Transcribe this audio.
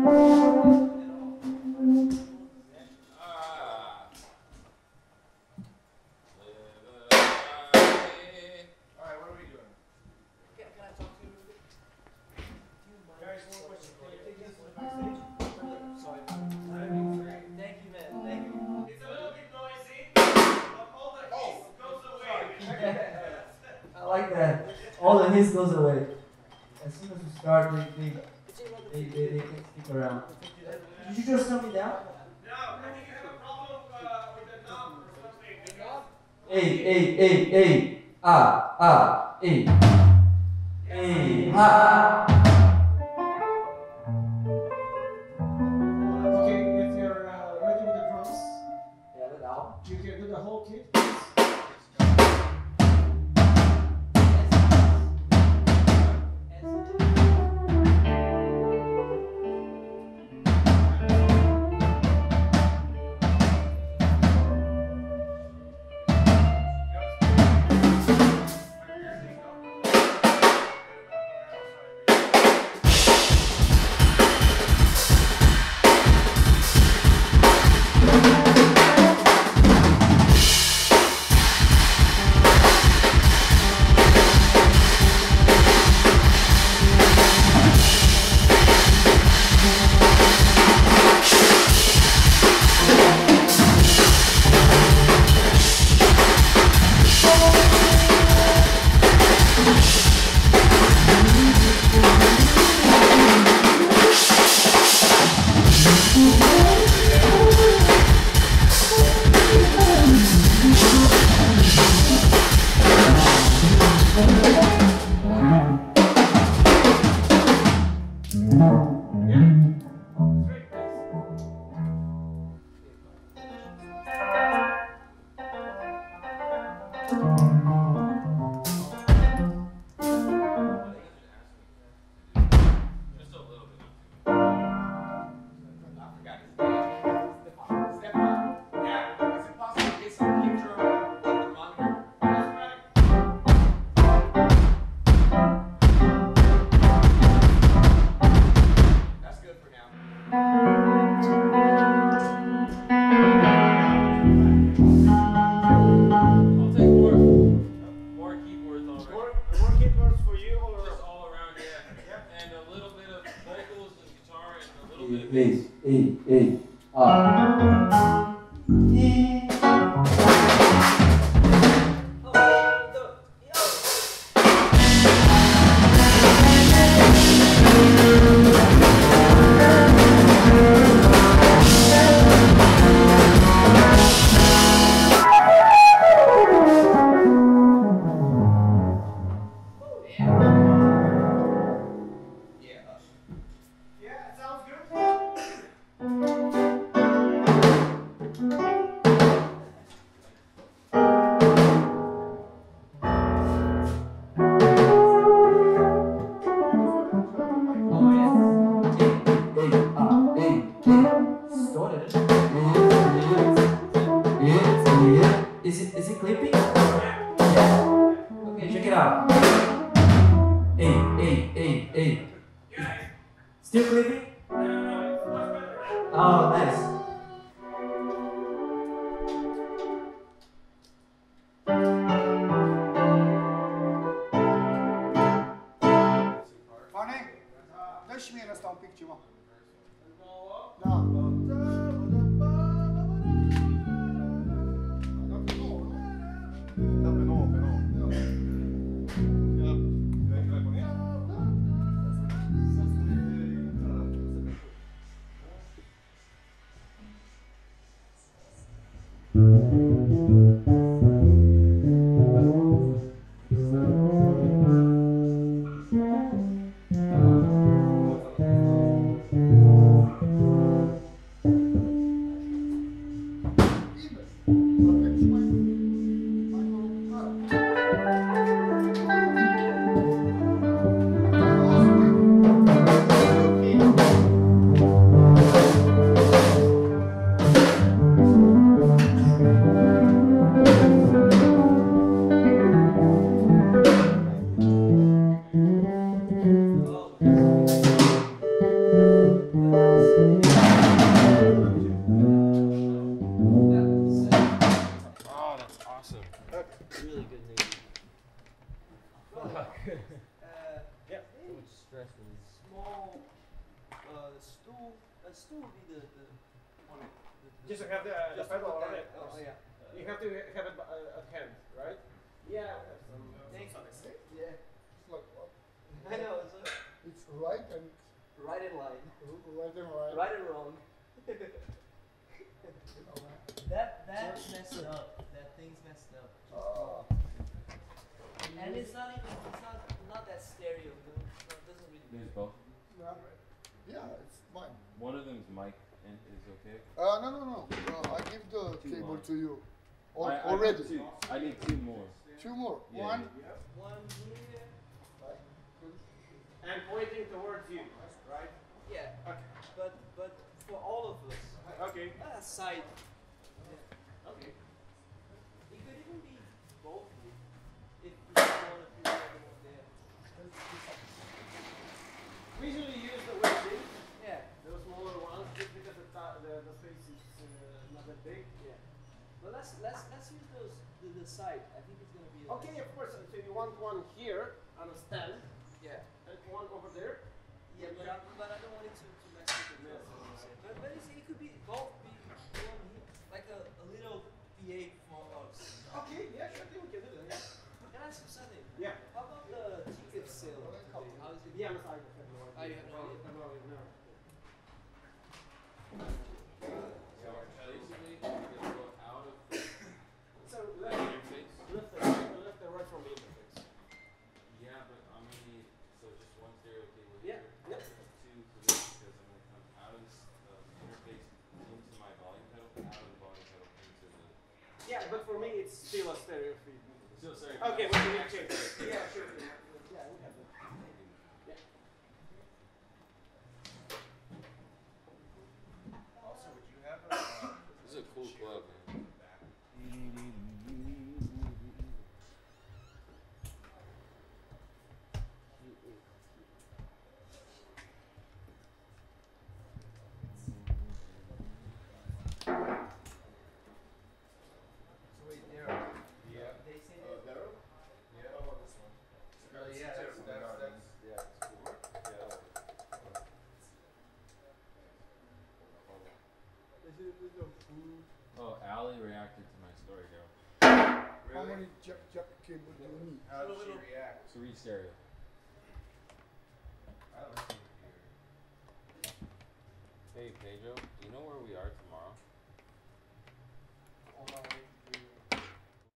I like that. All the hits goes away. As soon as you start, they can stick around. Did you just tell me down? No, I think you have a problem with the knob or something. Hey, Okay, if you're ready with the drums, Yeah, let out. you can do the whole kit. Is it clipping? Yeah. Okay, check it out. Hey. Still clipping? Oh, nice. Fanny, deixa me nesta um picture. No. still would be the one. Just to have the just pedal put on that- it. Oh yeah. You have to have it at hand, right? Yeah. Thank you. Yeah. It's like what? I know. It's like It's right and right in line. right and right. Right and wrong. You know, That's messed up. That thing's messed up. And it's not even. It's not that stereo. Though. It doesn't really. Use both. yeah, it's mine. One of them's mic and is okay. No. I give the Two cable more. to you. I Already. need two. I need two more. Two more. Yeah, One. One here. And pointing towards you, right? Yeah. Okay. But for all of us. Okay. Side. Okay. It could even be both if you want to put the other one there. We usually use the winding, Yeah. those smaller ones, just because the space is not that big. Yeah. But let's use those the side. I think it's gonna be. Okay, of course. So you want one here on a stand, Yeah. and one over there. Yeah, but I don't want it to mess with the mess. But it could be both be one here, like a little PA for us. Okay, yeah, sure thing, we can do that. Yeah. Can I ask you something? Yeah. How about the ticket sale today? How is it? Yeah, I'm sorry. I have no idea. Oh, you have no idea? I have no idea, no. So basically, you can go out of the So interface. left and right from the interface. Yeah, but I'm gonna need just one stereo cable Yeah, here. yep. Two for this because I'm gonna come out of the interface into my volume pedal, out of the volume pedal into the. Yeah, but for me it's still a stereo feed. Still sorry. Okay, we can change. Yeah, sure. Yeah, we have that. Yeah. Also, would you have This is a cool club, man. So wait, there. yeah. They say Darrow? Yeah. Oh, this one. yeah, that's yeah, it's cool. Yeah. Oh, Allie reacted to my story, girl. How many jack cable do you need? How does she react? 3 stereo. I don't see it here. Hey Pedro, do you know where we are tomorrow?